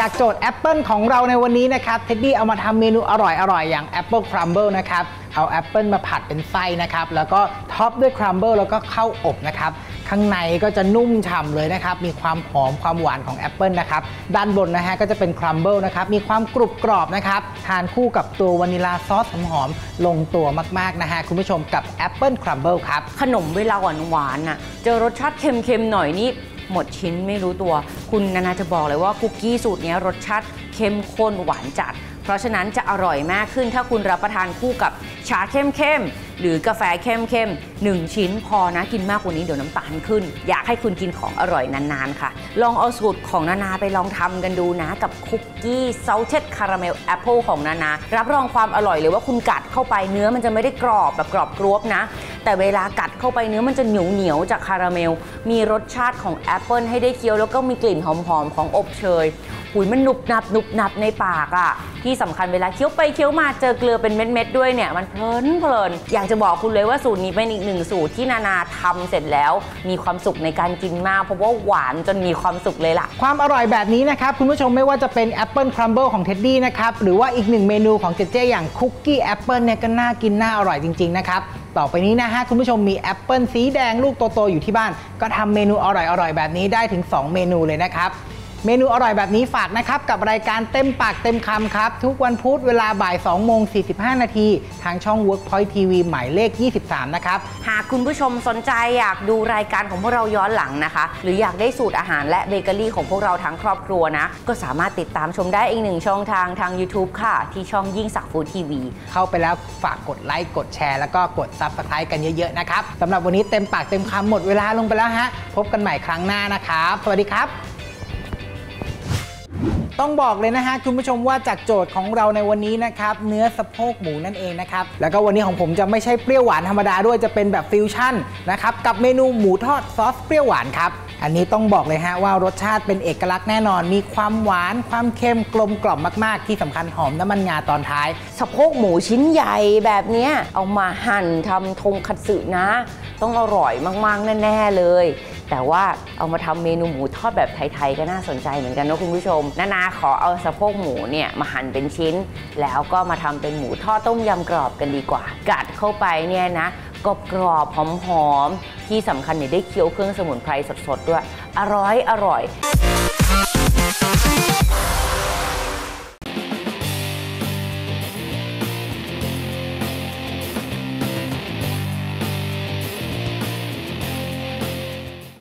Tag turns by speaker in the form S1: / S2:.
S1: จากโจทย์แอปเปิลของเราในวันนี้นะครับเท็ดดี้เอามาทำเมนูอร่อยอย่างแอปเปิลครัมเบิลนะครับเอาแอปเปิลมาผัดเป็นไส้นะครับแล้วก็ท็อปด้วยครัมเบิลแล้วก็เข้าอบนะครับข้างในก็จะนุ่มฉ่ำเลยนะครับมีความหอมความหวานของแอปเปิลนะครับด้านบนนะฮะก็จะเป็นครัมเบิลนะครับมีความกรุบกรอบนะครับทานคู่กับตัววานิลาซอสหอมๆลงตัวมากๆนะฮะคุณผู้ชมกับแอปเปิลครัมเบิลครับ
S2: ขนมเวลาหวานๆน่ะเจอรสชาติเค็มๆหน่อยนี่หมดชิ้นไม่รู้ตัวคุณนานาจะบอกเลยว่าคุกกี้สูตรนี้รสชาติเข้มข้นหวานจัดเพราะฉะนั้นจะอร่อยมากขึ้นถ้าคุณรับประทานคู่กับชาเข้มๆหรือกาแฟเข้มๆ1ชิ้นพอนะกินมากกว่านี้เดี๋ยวน้ำตาลขึ้นอยากให้คุณกินของอร่อยนานๆค่ะลองเอาสูตรของนานาไปลองทำกันดูนะกับคุกกี้ซอลเท็ดคาราเมลแอปเปิลของนานารับรองความอร่อยเลยว่าคุณกัดเข้าไปเนื้อมันจะไม่ได้กรอบแบบกรอบกรวบนะแต่เวลากัดเข้าไปเนื้อมันจะเหนียวจากคาราเมลมีรสชาติของแอปเปิลให้ได้เคี้ยวแล้วก็มีกลิ่นหอมๆของอบเชยหุยมันหนุบหนับในปากอ่ะที่สำคัญเวลาเคี้ยวไปเคี้ยวมาเจอเกลือเป็นเม็ดๆด้วยเนี่ยมันเพลินอยากจะบอกคุณเลยว่าสูตรนี้เป็นอีกหนึ่งสูตรที่นานาทำเสร็จแล้วมีความสุขในการกินมากเพราะว่าหวานจนมีความสุขเลยล่ะ
S1: ความอร่อยแบบนี้นะครับคุณผู้ชมไม่ว่าจะเป็นแอปเปิลครัมเบิลของเท็ดดี้นะครับหรือว่าอีกหนึ่งเมนูของเจเจอย่างคุกกี้แอปเปิลเนี่ยก็น่ากินน่าอร่อยจริงๆนะครับต่อไปนี้นะฮะคุณผู้ชมมีแอปเปิลสีแดงลูกโตๆอยู่ที่บ้านก็ทำเมนูอร่อยแบบนี้ได้ถึง2เมนูเลยนะครับเมนูอร่อยแบบนี้ฝากนะครับกับรายการเต็มปากเต็มคำครับทุกวันพุธเวลาบ่าย2:45 นาทีทางช่อง Workpoint TV หมายเลข23นะครับ
S2: หากคุณผู้ชมสนใจอยากดูรายการของพวกเราย้อนหลังนะคะหรืออยากได้สูตรอาหารและเบเกอรี่ของพวกเราทั้งครอบครัวนะก็สามารถติดตามชมได้อีกหนึ่งช่องทาง YouTube ค่ะที่ช่องยิ่งศักดิ์ฟู้ดทีวี
S1: เข้าไปแล้วฝากกดไลค์กดแชร์แล้วก็กด Subscribe กันเยอะๆนะครับสำหรับวันนี้เต็มปากเต็มคำหมดเวลาลงไปแล้วฮะพบกันใหม่ครั้งหน้านะครับสวัสดีครับต้องบอกเลยนะฮะคุณผู้ชมว่าจากโจทย์ของเราในวันนี้นะครับเนื้อสะโพกหมูนั่นเองนะครับแล้วก็วันนี้ของผมจะไม่ใช่เปรี้ยวหวานธรรมดาด้วยจะเป็นแบบฟิวชั่นนะครับกับเมนูหมูทอดซอสเปรี้ยวหวานครับอันนี้ต้องบอกเลยฮะว่ารสชาติเป็นเอกลักษณ์แน่นอนมีความหวานความเค็มกลมกล่อมมากๆที่สำคัญหอมน้ำมันงาตอนท้าย
S2: สะโพกหมูชิ้นใหญ่แบบนี้เอามาหั่นทำทงคัตสึนะต้องอร่อยมากๆแน่ๆเลยแต่ว่าเอามาทำเมนูหมูทอดแบบไทยๆก็น่าสนใจเหมือนกันนะคุณผู้ชมนาขอเอาสะโพกหมูเนี่ยมาหั่นเป็นชิ้นแล้วก็มาทำเป็นหมูทอดต้มยำกรอบกันดีกว่ากัดเข้าไปเนี่ยนะกรอบหอมๆที่สำคัญเนี่ยได้เคี้ยวเครื่องสมุนไพรสดๆด้วยอร่อย